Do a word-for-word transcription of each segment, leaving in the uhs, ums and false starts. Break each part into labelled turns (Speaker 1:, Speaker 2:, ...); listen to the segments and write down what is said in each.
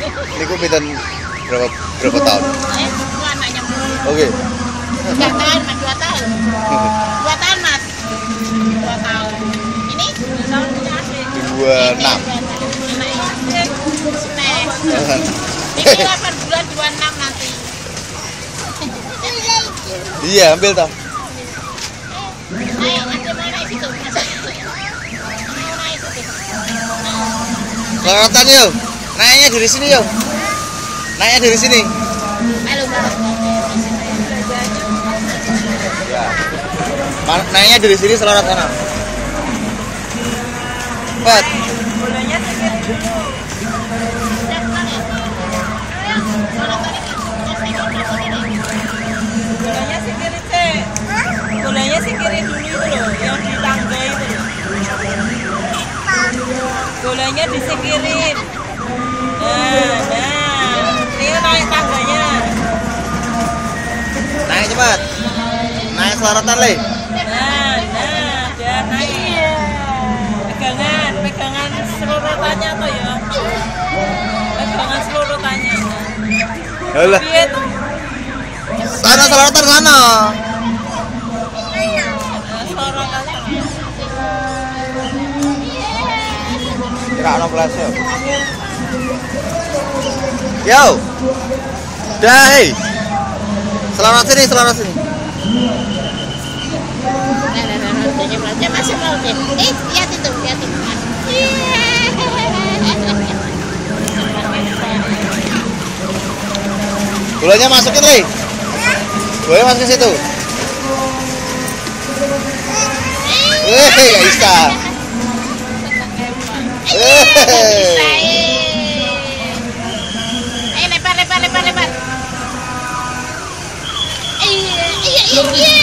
Speaker 1: Ini ku pinten berapa berapa tahun?
Speaker 2: Eh, itu anaknya.
Speaker 1: Oke.
Speaker 2: Tiga tahun, mas, dua tahun. Dua tahun, mas. Dua tahun. Ini dua tahun punya adik.
Speaker 1: Dua enam.
Speaker 2: Anaknya. Ini delapan bulan dua enam nanti.
Speaker 1: Iya, ambil toh.
Speaker 2: Ayo, ada mau naik situ. Mau naik situ.
Speaker 1: Selorotan yuk. Naiknya dari sini yuk. Naiknya dari sini.
Speaker 2: Halo, Mas.
Speaker 1: Ya. Naiknya dari sini selorot sana. Cepat.
Speaker 3: Bolanya sekiri dulu. Bolanya sekiri, Cek. Bolanya sekiri dulu itu loh, yang di tangga itu loh. Bolanya disingkirin. Nah, nah. Ini naik tangganya.
Speaker 1: Naik cepat. Naik selorotan, Le.
Speaker 3: Nah, nah, biar naik. Pegangan, pegangan selorotannya tuh ya. Pegangan selorotannya.
Speaker 1: Alah.
Speaker 3: Dia tuh
Speaker 1: Sana selorotan sana.
Speaker 3: nah, selorotannya.
Speaker 1: Kira ono kelas yo. Yo. Dah, hei. Selorot sini, selorot sini.
Speaker 2: Nah, nah, nah, nah, dia belajar masih mau deh. Eh, lihat itu, lihat itu.
Speaker 1: Gulanya masukin, Le. Gulanya masukin situ. Eh, enggak bisa.
Speaker 2: Eh, bisa. Eh, lebar, lebar, lebar, lebar. Eh, iya, iya, iya.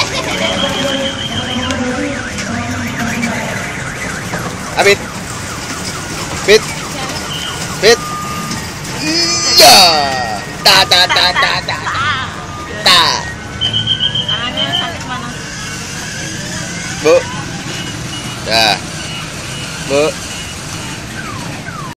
Speaker 1: Abit. Bit. Bit. Iya. Ta ta ta ta ta. Ta.
Speaker 3: Tangannya sakit mana?
Speaker 1: Bu. Dah. Bu.